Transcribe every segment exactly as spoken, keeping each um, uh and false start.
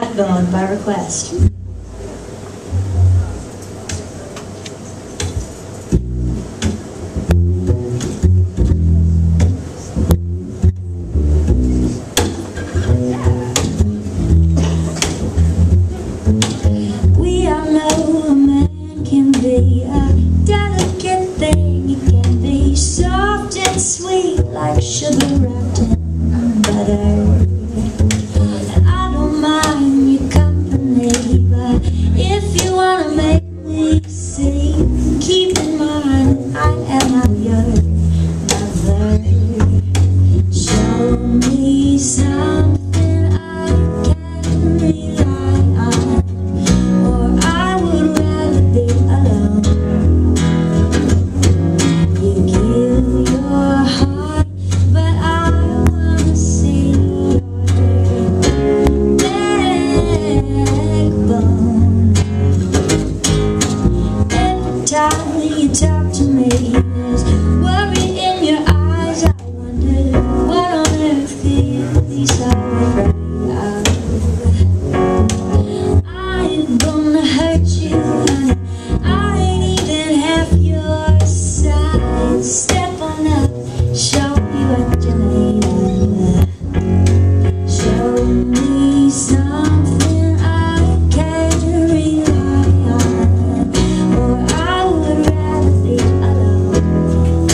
Backbone by request. We all know a man can be a delicate thing. He can be soft and sweet like sugar wrapped in butter. I don't mind your company, but if you wanna make me see, keep in mind I am not your mother. Show me something I can rely on, or I would rather be alone. You give your heart, but I wanna see your backbone. Every time you talk to me, there's worry in your eyes. I wonder what on earth you're so afraid of. I ain't gonna hurt you, honey. I ain't even half your size. Step on up, show me what you need. Show me something I can rely on, or I would rather be alone.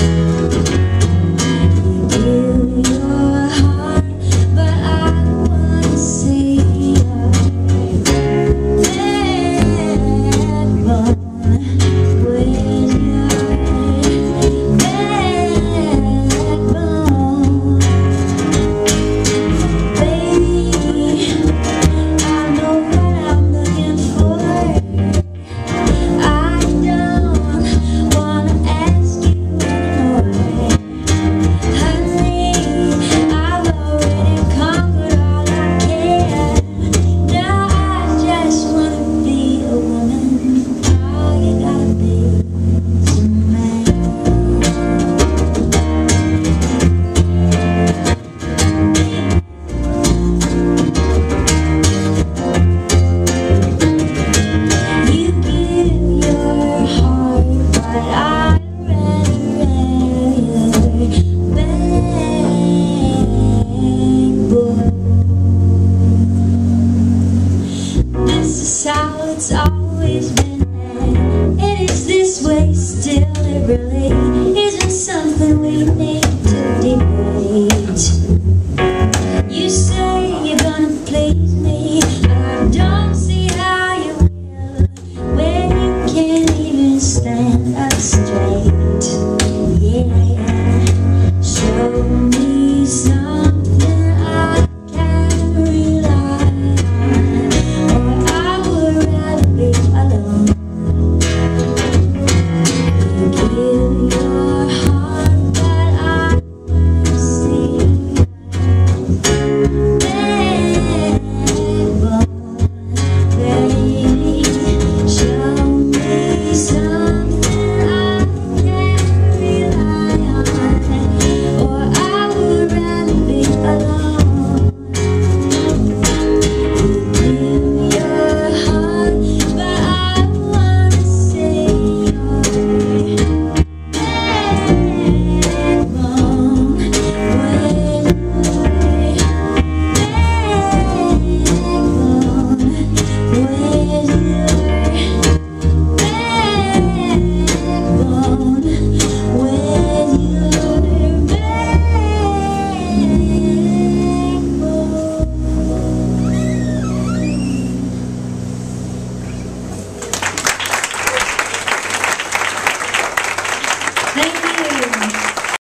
You give your heart, but I wanna see your backbone. Where's your backbone? Baby, I know what I'm looking for. I don't wanna ask you anymore. Honey, I've already conquered all I can. Now I just wanna be a woman. All you gotta be is a man. You give your heart, but I'd rather have your backbone. This is how it's always been, and it is this way still. It really isn't something we need to debate.